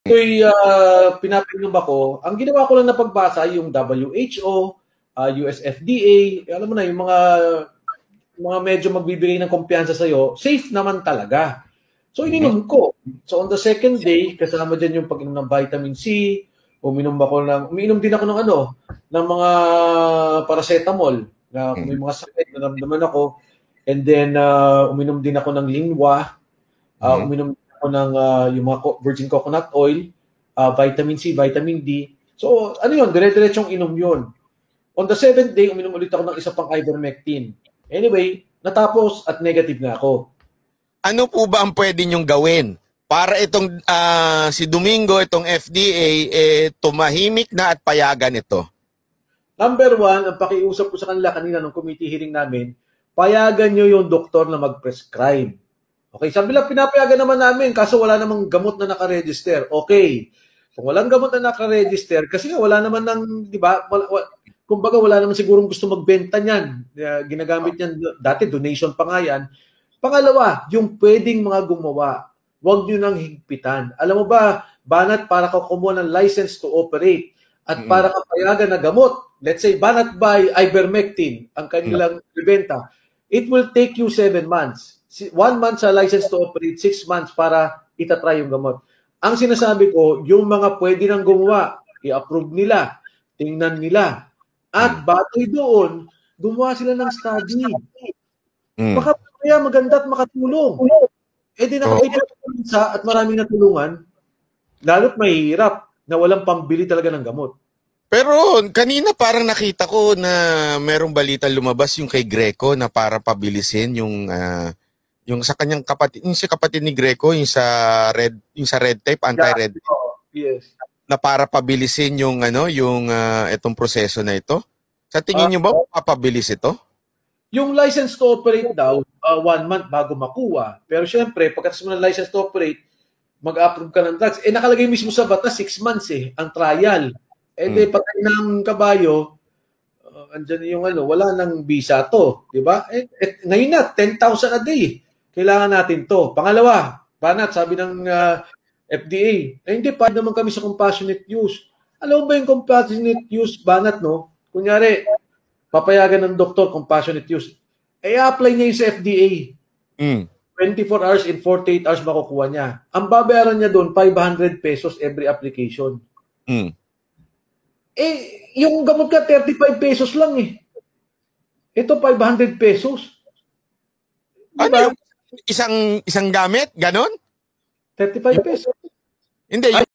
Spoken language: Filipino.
ito'y pinapainom ako. Ang ginawa ko lang na pagbasa, yung WHO, US FDA, alam mo na, yung mga medyo magbibigay ng kumpiyansa sa'yo, safe naman talaga. So, ininom ko. So, on the second day, kasama dyan yung pag-inom ng vitamin C, uminom din ako ng mga paracetamol, na kung may mga sakit, naramdaman ako. And then, uminom din ako ng lingwa, uminom din ako ng yung mga virgin coconut oil, vitamin C, vitamin D. So, dire-diretsong inom yun. On the 7th day, uminom ulit ako ng isa pang ivermectin. Anyway, natapos at negative na ako. Ano po ba ang pwede nyong gawin para itong si Domingo, itong FDA, tumahimik na at payagan ito? Number one, ang pakiusap ko sa kanila kanina nung committee hearing namin, payagan nyo yung doktor na mag-prescribe. Okay, sabi lang, pinapayagan naman namin, kaso wala namang gamot na nakaregister. Okay, kung walang gamot na nakaregister, kasi nga wala naman ng, di ba, kumbaga wala naman sigurong gusto magbenta niyan. Ginagamit niyan, dati donation pa nga yan. Pangalawa, yung pwedeng mga gumawa, huwag nyo nang higpitan. Alam mo ba, Banat, para ka kumuha ng license to operate at para ka payagan na gamot, let's say, Banat by ivermectin, ang kanilang ibenta, it will take you 7 months. 1 month sa license to operate, 6 months para itatry yung gamot. Ang sinasabi ko, yung mga pwede nang gumawa, i-approve nila, tingnan nila, at batay doon, gumawa sila ng study. Baka kaya maganda at makatulong. Di nakapipisa at maraming natulungan, lalo't mahihirap na walang pambili talaga ng gamot. Pero kanina parang nakita ko na merong balita lumabas yung kay Greco na para pabilisin yung sa kanyang kapatid, yung si kapatid ni Greco, yung sa red tape, anti-red tape. Yes. Na para pabilisin yung itong proseso na ito. Sa tingin niyo ba papabilis ito? Yung license to operate daw, 1 month bago makuha. Pero syempre, pagkatapos mo ng license to operate, mag-approve ka ng drugs. Nakalagay mismo sa batas, 6 months ang trial. Patay ng kabayo, andyan yung wala nang visa to. Diba? Ngayon na, 10,000 a day. Kailangan natin to. Pangalawa, Banat, sabi ng FDA, hindi pa naman kami sa compassionate use. Alam mo ba yung compassionate use, Banat, no? Kunyari, papayagan ng doktor compassionate use. I-apply niya yung sa FDA. 24 hours in 48 hours makukuha niya. Ang babayaran niya doon, 500 pesos every application. Yung gamot ka, 35 pesos lang Ito, 500 pesos. Diba? Ano yung isang gamit? Ganon? 35 pesos. Hindi,